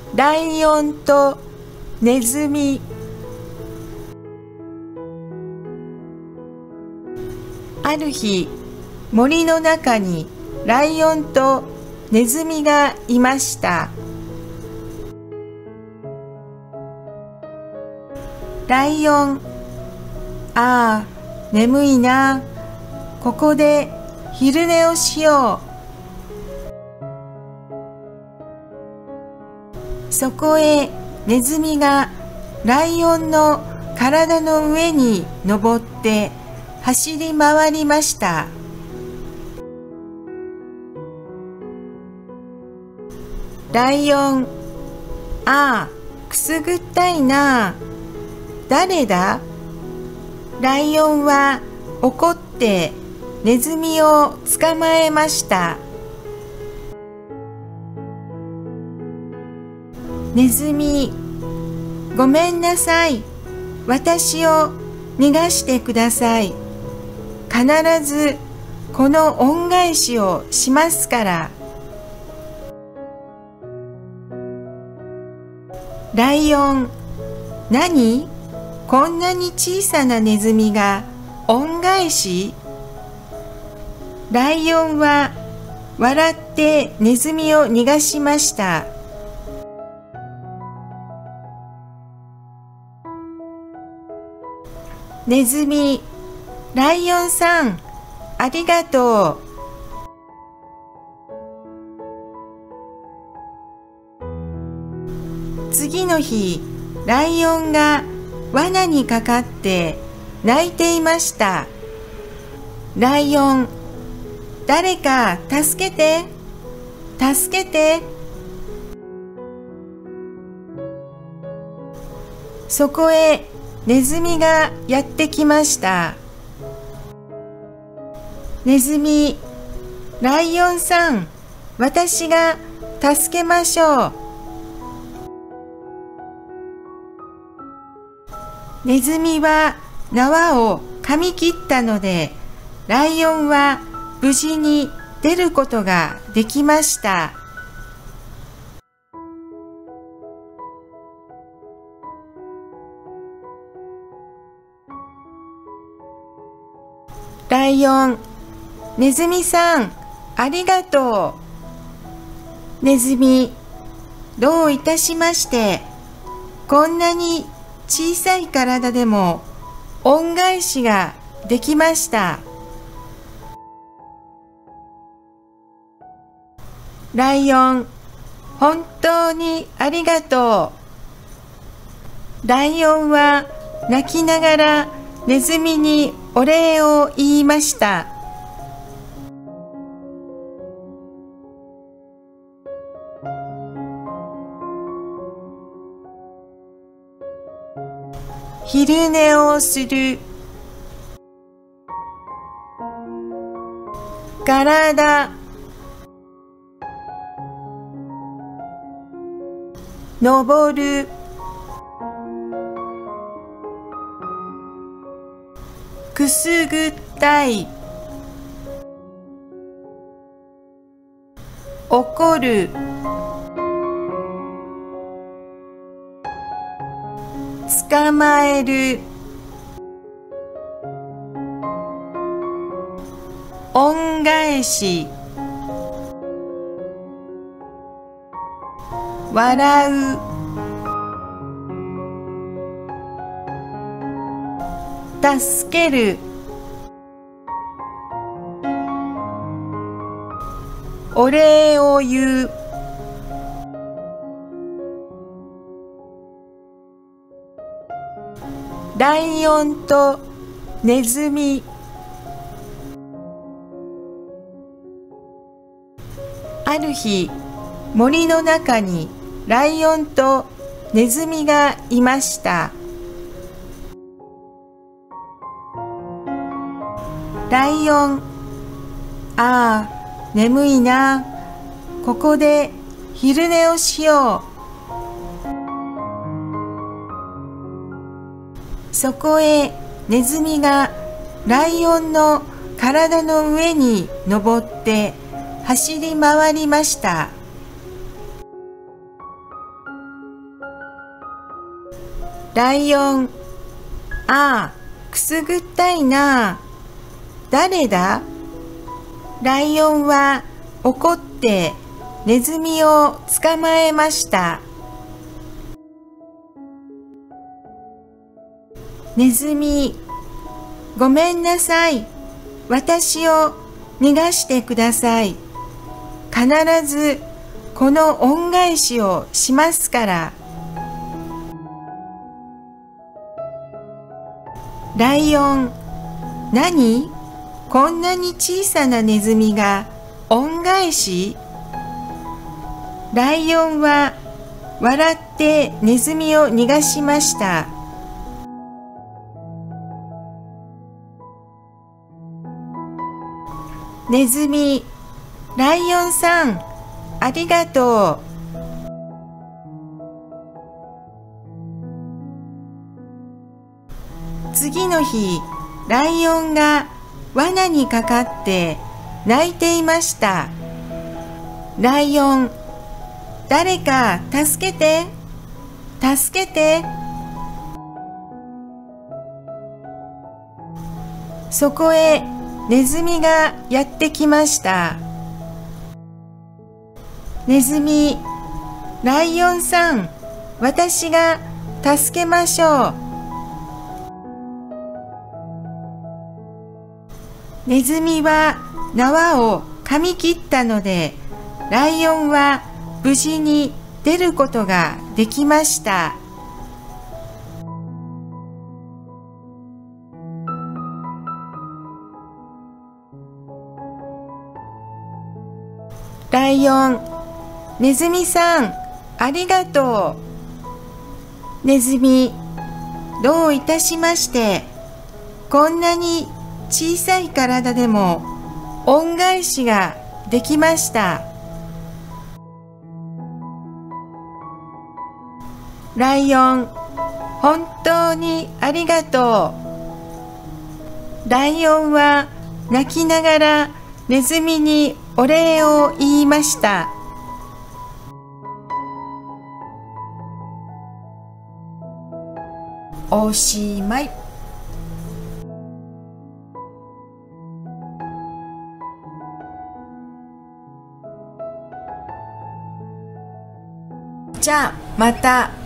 ライオンとネズミ。ある日、森の中にライオンとネズミがいました。ライオン、ああ、眠いな。ここで昼寝をしよう。そこへネズミがライオンの体の上に登って走り回りました。ライオン、ああ、くすぐったいな。誰だ？ライオンは怒ってネズミを捕まえました。ネズミ、ごめんなさい。私を逃がしてください。必ずこの恩返しをしますから。ライオン、何？こんなに小さなネズミが恩返し？ライオンは笑ってネズミを逃がしました。ネズミ、ライオンさん、ありがとう。次の日、ライオンが罠にかかって泣いていました。ライオン、誰か助けて、助けて。そこへネズミがやってきました。ネズミ、ライオンさん、私が助けましょう。ネズミは縄を噛み切ったので、ライオンは無事に出ることができました。ライオン、ネズミさん、ありがとう。ネズミ、どういたしまして。こんなに小さい体でも恩返しができました。ライオン、本当にありがとう。ライオンは泣きながらネズミにお礼を言いました。昼寝をする。体、登る。くすぐったい。怒る。捕まえる。恩返し。笑う。助ける。お礼を言う。ライオンとネズミ。ある日、森の中にライオンとネズミがいました。ライオン、ああ、眠いな。ここで昼寝をしよう。そこへネズミがライオンの体の上に登って走り回りました。 ライオン。ああ、くすぐったいな。誰だ？ライオンは怒ってネズミを捕まえました。ネズミ、ごめんなさい。私を逃がしてください。必ずこの恩返しをしますから。ライオン、何？こんなに小さなネズミが恩返し？ライオンは笑ってネズミを逃がしました。ネズミ、ライオンさん、ありがとう。次の日、ライオンが罠にかかって泣いていました。ライオン、誰か助けて、助けて。そこへネズミがやってきました。ネズミ、ライオンさん、私が助けましょう。ネズミは縄を噛み切ったので、ライオンは無事に出ることができました。ライオン、ネズミさん、ありがとう。ネズミ、どういたしまして。こんなに小さい体でも恩返しができました。ライオン、本当にありがとう。ライオンは泣きながらネズミにお礼を言いました。おしまい。じゃあまた